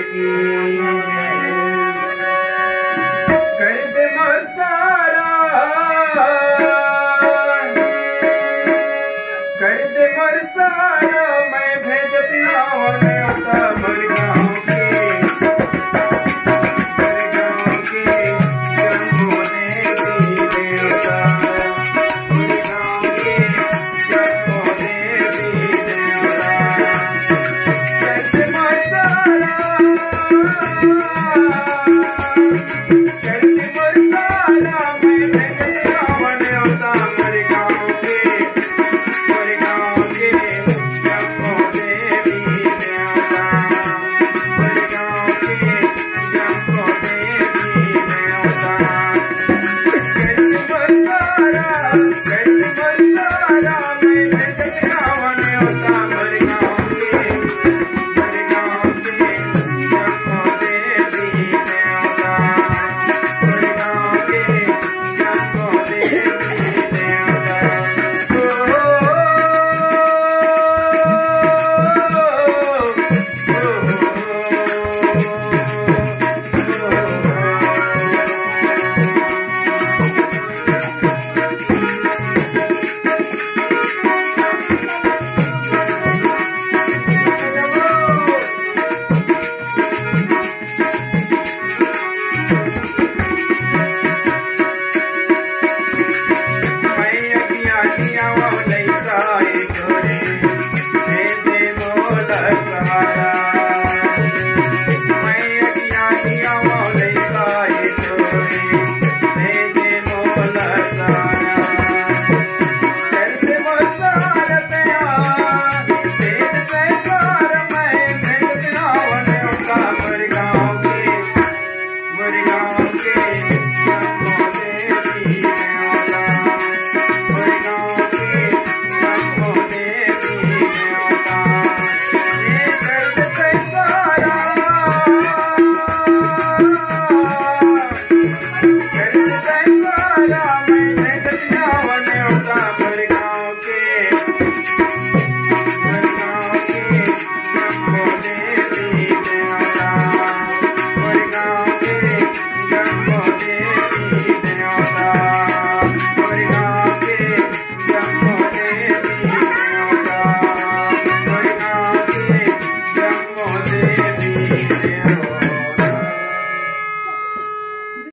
की कर दे मोर सारा, कर दे मोर सारा, मैं भेजती हूँ न्योता मोर गाँव के, मोर गाँव के जम्मू देवी देवता, मोर गाँव के जम्मू देवी देवता। कर दे मोर सारा, कर दे मोर सारा, मैं भेजती हूँ न्योता मोर गाँव के, मोर गाँव के जम्मू देवी देवता, मोर गाँव के जम्मू देवी देवता। कर दे मोर सारा, कर दे मोर सारा, मैं भेजती हूँ न्योता मोर गाँव के, मोर गाँव के जम्मू देवी देवता, मोर गाँव के जम्मू देवी देवता। मैया किया किया वो लइका ए जोड़े, दे दे मोला सहारा।